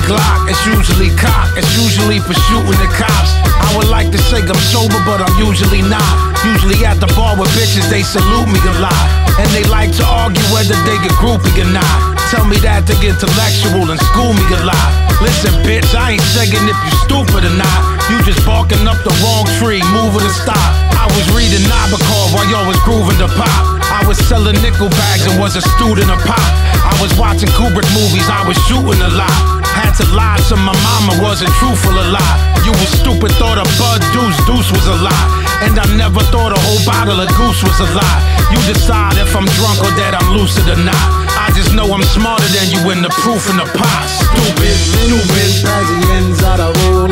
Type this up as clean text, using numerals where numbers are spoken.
Glock, it's usually cocked, it's usually for shooting the cops. I would like to say I'm sober, but I'm usually not. Usually at the bar with bitches, they salute me a lot. And they like to argue whether they get groupie or not. Tell me that to get intellectual and school me a lot. Listen, bitch, I ain't saying if you stupid or not. You just barking up the wrong tree, moving to stop. I was reading Nabokov while y'all was grooving the pop. I was selling nickel bags and was a student of pop. I was watching Kubrick movies, I was shooting a lot. Had to lie so my mama wasn't truthful a lot. You was stupid, thought a Bud Deuce was a lie. And I never thought a whole bottle of Goose was a lie. You decide if I'm drunk or that I'm lucid or not. I just know I'm smarter than you in the proof in the pot. Stupid, stupid. Pazienza da roll